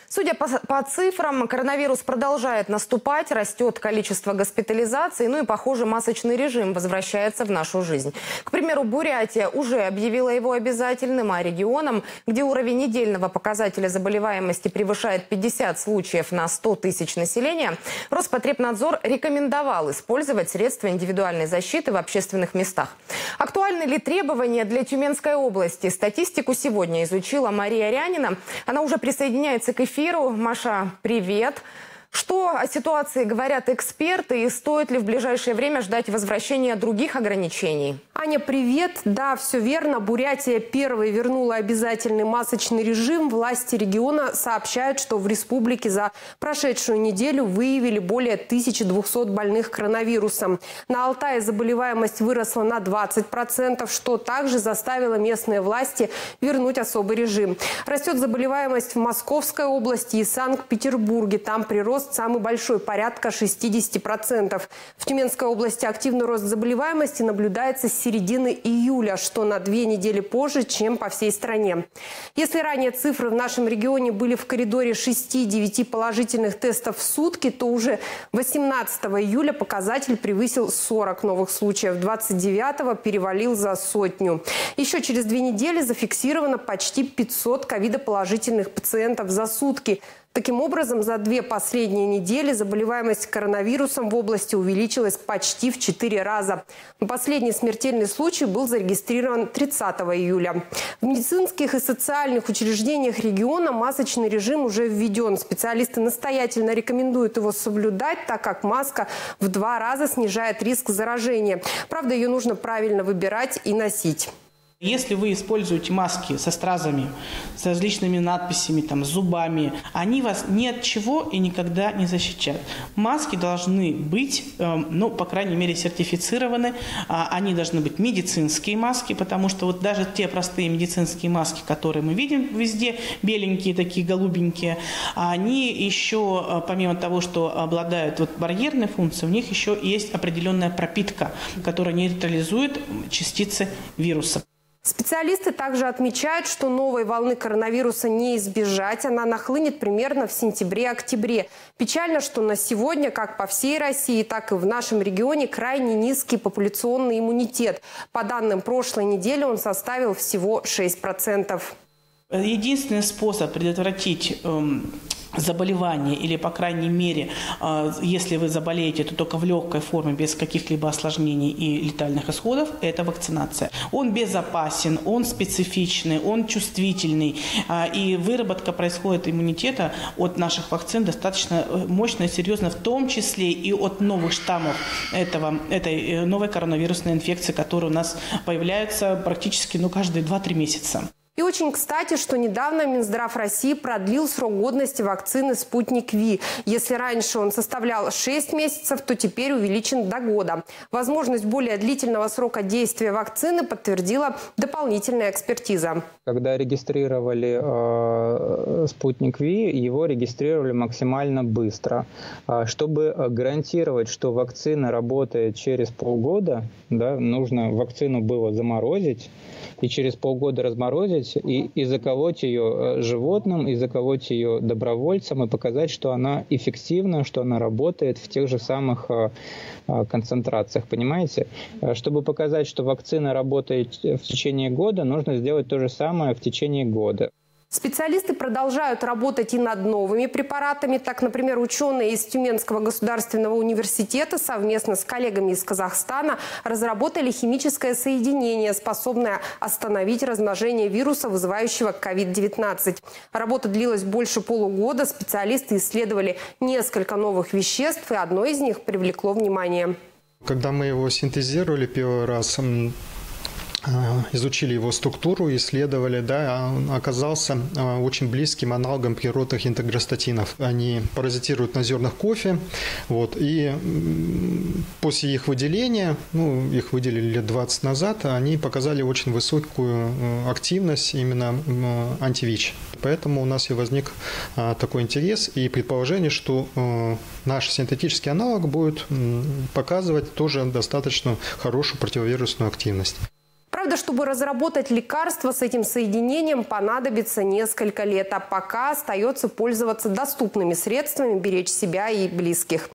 Судя по цифрам, коронавирус продолжает наступать, растет количество госпитализаций, ну и, похоже, масочный режим возвращается в нашу жизнь. К примеру, Бурятия уже объявила его обязательным, а регионам, где уровень недельного показателя заболеваемости превышает 50 случаев на 100 тысяч населения, Роспотребнадзор рекомендовал использовать средства индивидуальной защиты в общественных местах. Актуальны ли требования для Тюменской области? Статистику сегодня изучила Мария Рянина. Она уже присоединяется к эфиру. Маша, привет. Что о ситуации говорят эксперты и стоит ли в ближайшее время ждать возвращения других ограничений? Аня, привет. Да, все верно. Бурятия первой вернула обязательный масочный режим. Власти региона сообщают, что в республике за прошедшую неделю выявили более 1200 больных коронавирусом. На Алтае заболеваемость выросла на 20%, что также заставило местные власти вернуть особый режим. Растет заболеваемость в Московской области и Санкт-Петербурге. Там прирост самый большой, порядка 60%. В Тюменской области активный рост заболеваемости наблюдается с середины июля, что на 2 недели позже, чем по всей стране. Если ранее цифры в нашем регионе были в коридоре 6-9 положительных тестов в сутки, то уже 18 июля показатель превысил 40 новых случаев. 29-го перевалил за 100. Еще через 2 недели зафиксировано почти 500 ковидоположительных пациентов за сутки. Таким образом, за 2 последние недели заболеваемость коронавирусом в области увеличилась почти в 4 раза. Последний смертельный случай был зарегистрирован 30 июля. В медицинских и социальных учреждениях региона масочный режим уже введен. Специалисты настоятельно рекомендуют его соблюдать, так как маска в 2 раза снижает риск заражения. Правда, ее нужно правильно выбирать и носить. Если вы используете маски со стразами, с различными надписями, с зубами, они вас ни от чего и никогда не защитят. Маски должны быть, по крайней мере, сертифицированы. Они должны быть медицинские маски, потому что вот даже те простые медицинские маски, которые мы видим везде, беленькие такие, голубенькие, они еще, помимо того, что обладают барьерной функцией, у них еще есть определенная пропитка, которая нейтрализует частицы вируса. Специалисты также отмечают, что новой волны коронавируса не избежать. Она нахлынет примерно в сентябре-октябре. Печально, что на сегодня, как по всей России, так и в нашем регионе, крайне низкий популяционный иммунитет. По данным прошлой недели он составил всего 6%. Единственный способ предотвратить заболевание или, по крайней мере, если вы заболеете, то только в легкой форме, без каких-либо осложнений и летальных исходов, это вакцинация. Он безопасен, он специфичный, он чувствительный, и выработка происходит иммунитета от наших вакцин достаточно мощно и серьезно, в том числе и от новых штаммов этой новой коронавирусной инфекции, которая у нас появляется практически каждые 2-3 месяца. И очень кстати, что недавно Минздрав России продлил срок годности вакцины «Спутник Ви». Если раньше он составлял 6 месяцев, то теперь увеличен до года. Возможность более длительного срока действия вакцины подтвердила дополнительная экспертиза. Когда регистрировали «Спутник Ви», его регистрировали максимально быстро. Чтобы гарантировать, что вакцина работает через полгода, нужно вакцину было заморозить и через полгода разморозить, и заколоть ее животным, и заколоть ее добровольцам, и показать, что она эффективна, что она работает в тех же самых концентрациях, понимаете? Чтобы показать, что вакцина работает в течение года, нужно сделать то же самое в течение года. Специалисты продолжают работать и над новыми препаратами. Так, например, ученые из Тюменского государственного университета совместно с коллегами из Казахстана разработали химическое соединение, способное остановить размножение вируса, вызывающего COVID-19. Работа длилась больше полугода. Специалисты исследовали несколько новых веществ, и одно из них привлекло внимание. Когда мы его синтезировали первый раз, изучили его структуру, исследовали, он оказался очень близким аналогом природных интегростатинов. Они паразитируют на зернах кофе, и после их выделения, их выделили лет 20 назад, они показали очень высокую активность именно анти-ВИЧ. Поэтому у нас и возник такой интерес и предположение, что наш синтетический аналог будет показывать тоже достаточно хорошую противовирусную активность. Правда, чтобы разработать лекарство с этим соединением, понадобится несколько лет, а пока остается пользоваться доступными средствами, беречь себя и близких.